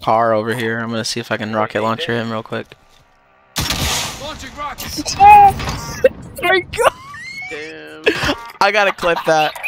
car over here. I'm gonna see if I can rocket launcher him real quick. Launching rockets. Oh my god! Damn. I gotta clip that.